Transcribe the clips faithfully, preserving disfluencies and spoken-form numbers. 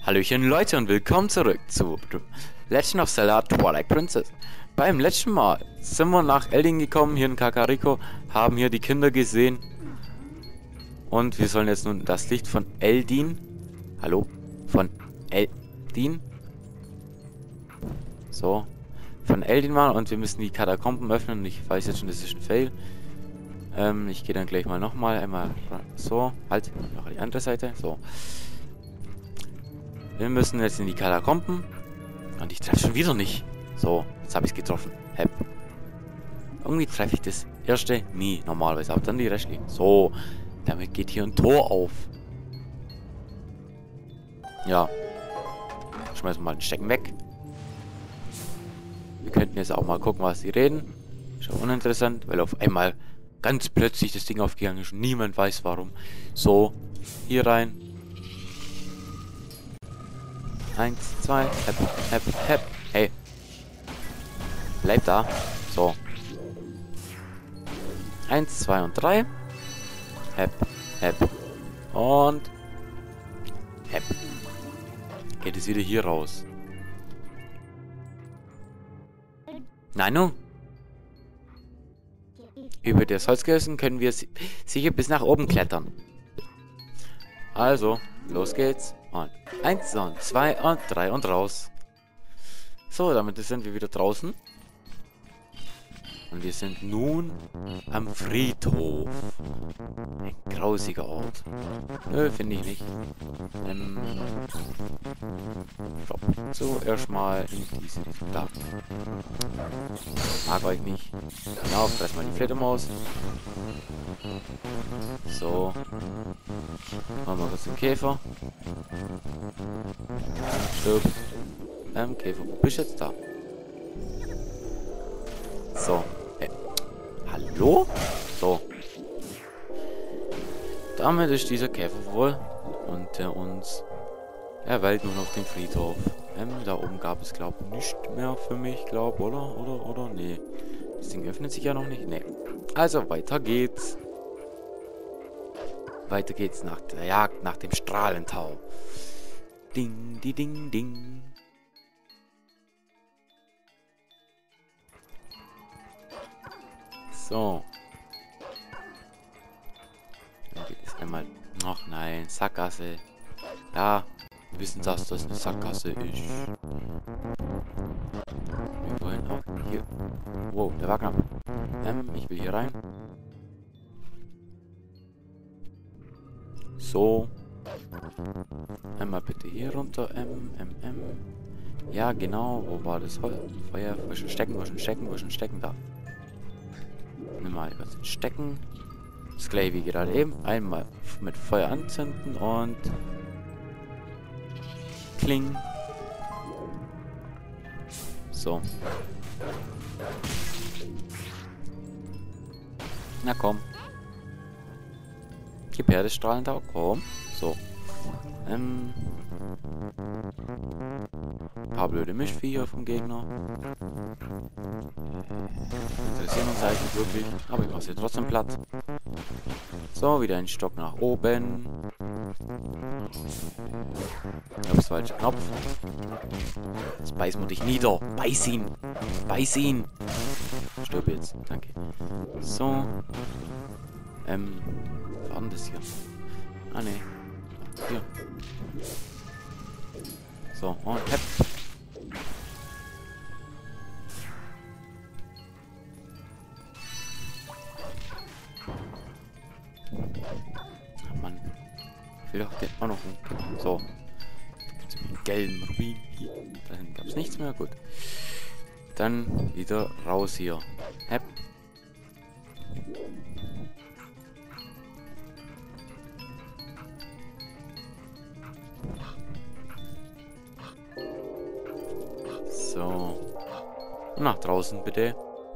Hallöchen Leute und willkommen zurück zu Legend of Zelda Twilight Princess. Beim letzten Mal sind wir nach Eldin gekommen, hier in Kakariko, haben hier die Kinder gesehen. Und wir sollen jetzt nun das Licht von Eldin, hallo, von Eldin, so, von Eldin machen und wir müssen die Katakomben öffnen. Und ich weiß jetzt schon, das ist ein Fail. Ähm, ich gehe dann gleich mal nochmal, einmal so, halt, noch die andere Seite, so. Wir müssen jetzt in die Katakomben. Und ich treffe schon wieder nicht. So, jetzt habe ich es getroffen. Hep. Irgendwie treffe ich das erste nie normalerweise. Aber dann die restlichen. So, damit geht hier ein Tor auf. Ja. Schmeißen wir mal den Stecken weg. Wir könnten jetzt auch mal gucken, was sie reden. Schon uninteressant, weil auf einmal ganz plötzlich das Ding aufgegangen ist und niemand weiß warum. So, hier rein. Eins, zwei, hep, hep, hep. Hey. Bleib da. So. Eins, zwei und drei. Hep, hep. Und hep. Geht es wieder hier raus. Nein, nun. Über das Holzgerissen können wir si sicher bis nach oben klettern. Also, los geht's. Und eins und zwei und drei und raus. So, damit sind wir wieder draußen. Und wir sind nun am Friedhof. Ein grausiger Ort. Nö, finde ich nicht. Ähm, stopp. So, erstmal in diese Richtung da. Mag euch nicht. Genau, fress mal die Fledermaus. So. Machen wir kurz den Käfer. Stirb. Ähm, Käfer, wo bist du jetzt da? So. Hey. Hallo? So. Damit ist dieser Käfer wohl unter uns. Er weilt nun auf dem Friedhof. Ähm, da oben gab es, glaube ich, nicht mehr für mich, glaube oder? Oder, oder? Nee. Das Ding öffnet sich ja noch nicht. Nee. Also, weiter geht's. Weiter geht's nach der Jagd, nach dem Strahlentau. Ding, di, ding, ding. So. Dann geht es einmal. Ach nein, Sackgasse. Ja, wir wissen, dass das eine Sackgasse ist. Wir wollen auch hier. Wow, der war knapp. Ähm, ich will hier rein. So. Einmal bitte hier runter. M, M, M. Ja, genau. Wo war das Feuer? Wo ist ein Stecken? Wo ist ein Stecken? Wo ist ein Stecken? Da. Nimm mal kurz den Stecken. Das gleiche wie gerade eben. Einmal mit Feuer anzünden und kling. So. Na komm. Gib her das Strahlentau. Komm. So. Ähm. Ein paar blöde Mischviecher vom Gegner. Interessieren uns eigentlich wirklich. Aber ich mache sie trotzdem platt. So, wieder ein Stock nach oben. Ups, falscher Knopf. Jetzt beißen wir dich nieder. Beiß ihn. Beiß ihn. Stirb jetzt. Danke. So. Ähm. Was war denn das hier? Ah, ne. Hier. So, und hepp. Mann. Ich will doch den auch noch. So. Mit gelben Rubin. Dann gab es nichts mehr. Gut. Dann wieder raus hier. Hepp. So. Nach draußen bitte.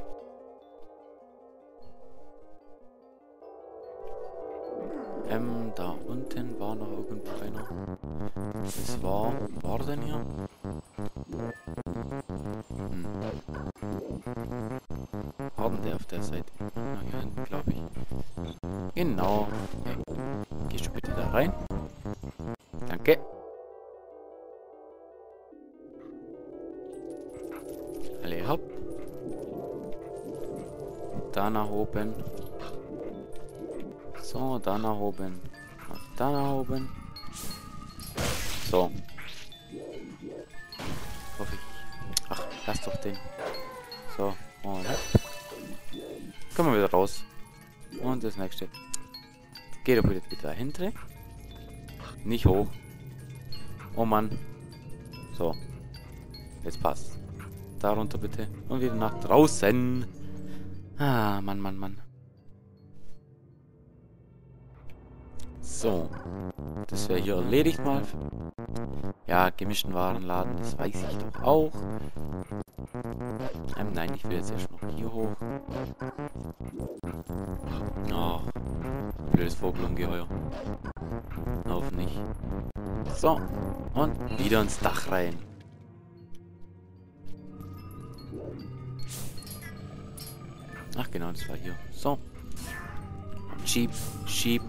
Ähm, da unten war noch irgendwo einer. Das war. Wo war denn hier? Hm. War denn der auf der Seite? Na, hier hinten, glaube ich. Genau. Okay. Gehst du bitte da rein? Danke. da nach oben. So, da nach oben. Und da nach oben. So. Hoffe ich. Ach, lass doch den. So, und kommen wir wieder raus. Und das nächste. Geht doch wieder dahinter. Nicht hoch. Oh Mann. So. Jetzt passt. Da runter bitte. Und wieder nach draußen. Ah, Mann, Mann, Mann. So. Das wäre hier erledigt mal. Ja, gemischten Warenladen, das weiß ich doch auch. Ähm, nein, ich will jetzt erst noch hier hoch. Oh, blödes Vogelungeheuer. Auf nicht. So, und wieder ins Dach rein. Ach genau, das war hier. So. Schieb, schieb.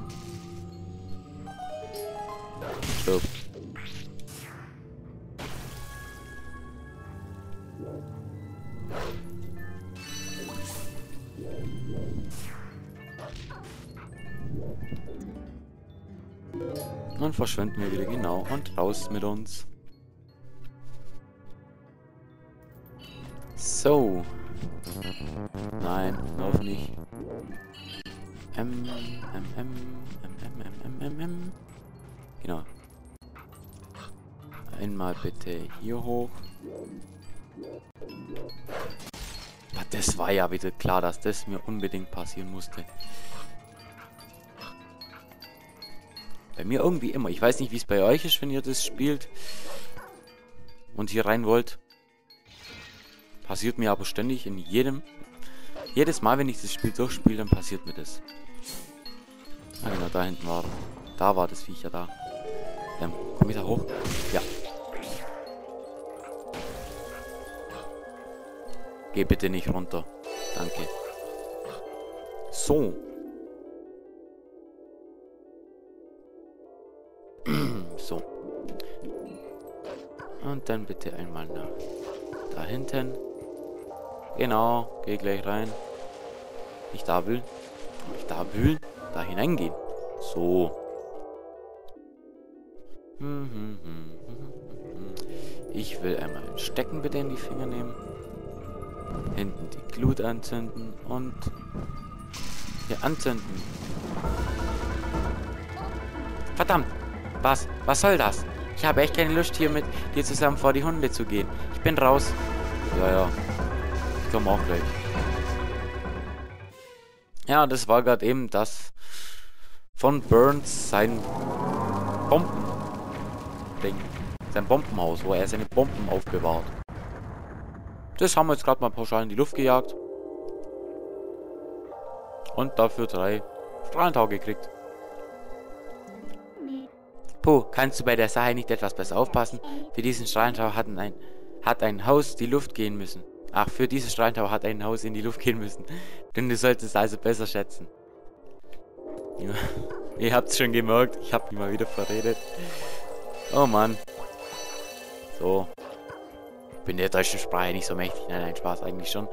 Stopp. Und verschwinden wir wieder, genau. Und raus mit uns. So. Nein, noch nicht. M, M, M, M, M, M, M, M, M. Genau. Einmal bitte hier hoch. Das war ja wieder klar, dass das mir unbedingt passieren musste. Bei mir irgendwie immer. Ich weiß nicht, wie es bei euch ist, wenn ihr das spielt und hier rein wollt. Passiert mir aber ständig in jedem... Jedes Mal, wenn ich das Spiel durchspiele, dann passiert mir das. Ah genau, da hinten war... Da war das Viech ja da. Ähm, komm ich da hoch? Ja. Geh bitte nicht runter. Danke. So. So. Und dann bitte einmal nach da hinten. Genau, geh gleich rein. Nicht da wühlen. Nicht da wühlen. Da hineingehen. So. Ich will einmal ein Stecken bitte in die Finger nehmen. Hinten die Glut anzünden und hier anzünden. Verdammt! Was? Was soll das? Ich habe echt keine Lust, hier mit dir zusammen vor die Hunde zu gehen. Ich bin raus. Ja, ja. Ich komme auch gleich. Ja, das war gerade eben das von Burns sein Bomben-Ding. Sein Bombenhaus, wo er seine Bomben aufbewahrt. Das haben wir jetzt gerade mal pauschal in die Luft gejagt. Und dafür drei Strahlentau gekriegt. Puh, kannst du bei der Sache nicht etwas besser aufpassen? Für diesen Strahlentau hat ein, hat ein Haus die Luft gehen müssen. Ach, für dieses Strahlentau hat ein Haus in die Luft gehen müssen. Denn du solltest also besser schätzen. Ja, ihr habt es schon gemerkt, ich habe mich mal wieder verredet. Oh Mann. So. Ich bin der deutschen Sprache nicht so mächtig. Nein, nein, Spaß eigentlich schon.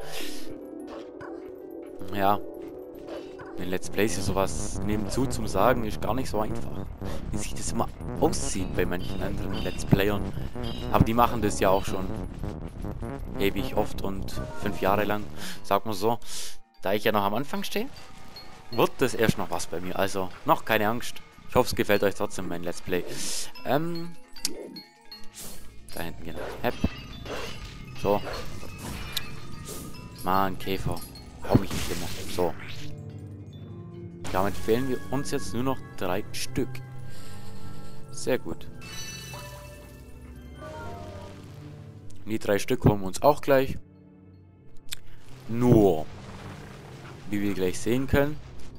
Ja. In Let's Plays hier sowas nebenzu zum Sagen ist gar nicht so einfach. Wie sich das immer aussieht bei manchen anderen Let's Playern. Aber die machen das ja auch schon ewig oft und fünf Jahre lang. Sag mal so, da ich ja noch am Anfang stehe, wird das erst noch was bei mir. Also, noch keine Angst. Ich hoffe, es gefällt euch trotzdem mein Let's Play. Ähm. Da hinten genau. Hepp. So. Mann, Käfer. Hau mich nicht immer. So. Damit fehlen wir uns jetzt nur noch drei Stück. Sehr gut. Die drei Stück holen wir uns auch gleich. Nur, wie wir gleich sehen können,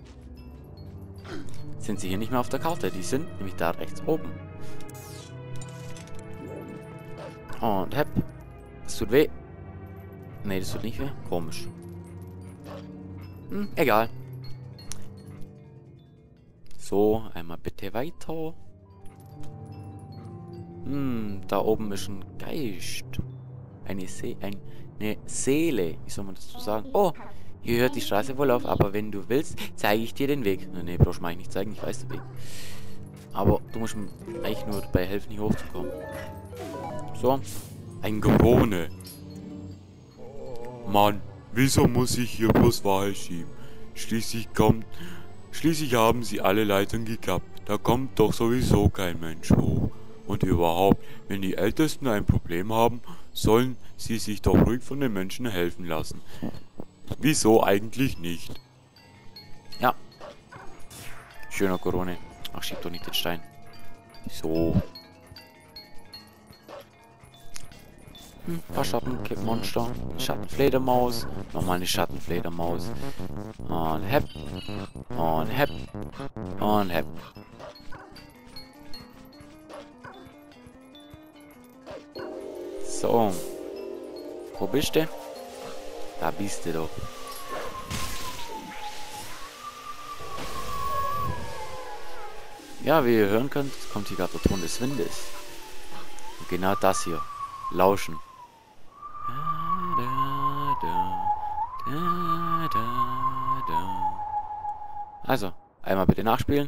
sind sie hier nicht mehr auf der Karte. Die sind nämlich da rechts oben. Und hepp. Das tut weh. Ne, das tut nicht weh. Komisch. Hm, egal. So, einmal bitte weiter. Hm, da oben ist ein Geist. Eine See, ein, eine Seele. Wie soll man das so sagen? Oh, Hier hört die Straße wohl auf, aber wenn du willst, zeige ich dir den Weg. Nee, brauchst du mir eigentlich nicht zeigen, ich weiß den Weg. Aber du musst mir eigentlich nur dabei helfen, hier hochzukommen. So. Ein Gorone. Mann, wieso muss ich hier bloß Wahl schieben? Schließlich kommt... Schließlich haben sie alle Leitern gekappt. Da kommt doch sowieso kein Mensch hoch. Und überhaupt, wenn die Ältesten ein Problem haben, sollen sie sich doch ruhig von den Menschen helfen lassen. Wieso eigentlich nicht? Ja. Schöner Gorone. Ach, schieb doch nicht den Stein. So. Hm, ein paar Schattenmonster. Schattenfledermaus. Nochmal eine Schattenfledermaus. Und hepp. Und hepp. Und hepp. So. Wo bist du? Da bist du doch. Ja, wie ihr hören könnt, kommt hier gerade der Ton des Windes. Und genau das hier. Lauschen. Also, einmal bitte nachspielen.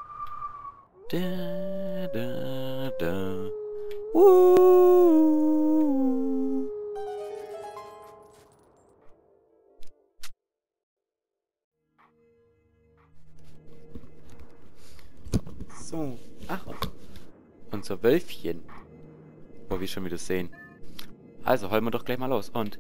So, ach, unser Wölfchen. Wo wir schon wieder sehen. Also, holen wir doch gleich mal los. Und...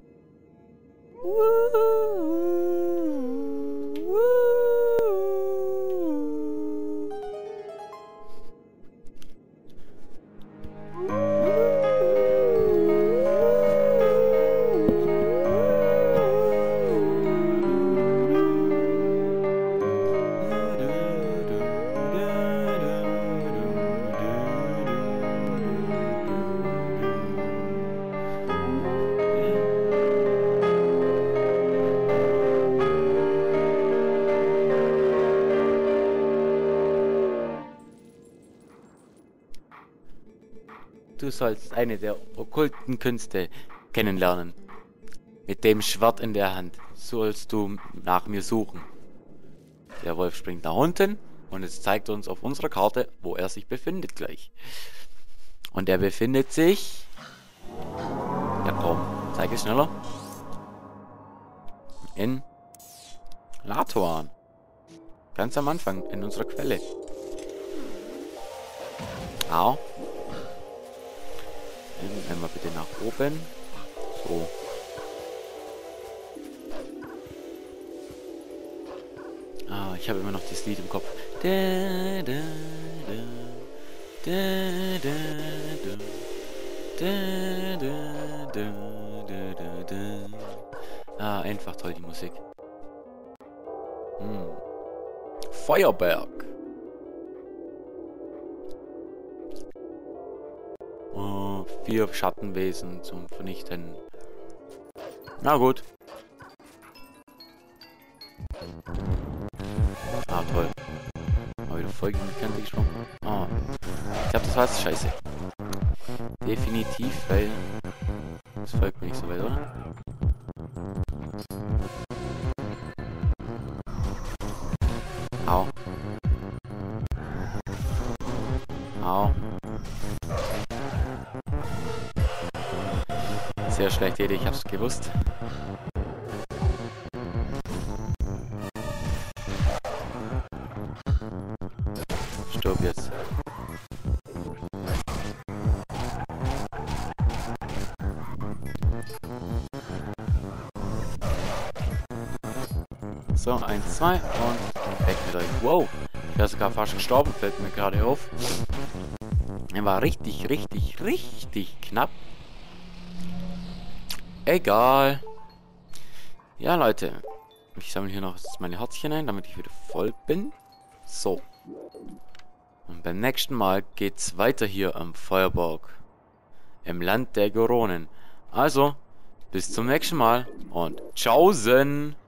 Du sollst eine der okkulten Künste kennenlernen. Mit dem Schwert in der Hand sollst du nach mir suchen. Der Wolf springt nach unten und es zeigt uns auf unserer Karte, wo er sich befindet gleich. Und er befindet sich... Ja komm, zeig es schneller. In Latuan. Ganz am Anfang, in unserer Quelle. Au. Einmal bitte nach oben. So. Ah, ich habe immer noch das Lied im Kopf. Da, da, da, da, da, da, da, da, da, da, da. Ah, einfach toll die Musik. Hm. Feuerberg. Oh, vier Schattenwesen zum Vernichten. Na gut. Ah, toll. Mal wieder voll gegen die Kante gesprungen. Ah. Ich glaube, das war jetzt scheiße. Definitiv, weil... Das folgt mir nicht so weit, oder? Au. Au. Sehr schlechte Idee, ich hab's gewusst. Stirb jetzt. So, eins, zwei und weg mit euch. Wow, ich wäre sogar fast gestorben, fällt mir gerade auf. Er war richtig, richtig, richtig knapp. Egal. Ja, Leute. Ich sammle hier noch meine Herzchen ein, damit ich wieder voll bin. So. Und beim nächsten Mal geht's weiter hier am Feuerberg. Im Land der Goronen. Also, bis zum nächsten Mal und tschaußen!